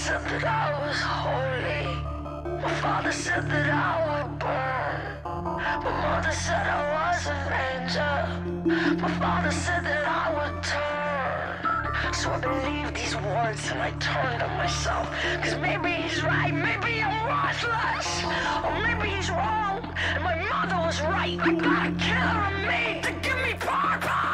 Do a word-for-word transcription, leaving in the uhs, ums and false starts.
said that I was holy. My father said that I would burn. My mother said I was an angel. My father said that I would turn. So I believed these words and I turned on myself. Cause maybe he's right, maybe I'm worthless. Or maybe he's wrong, and my mother was right. I got a killer in me to give me purpose.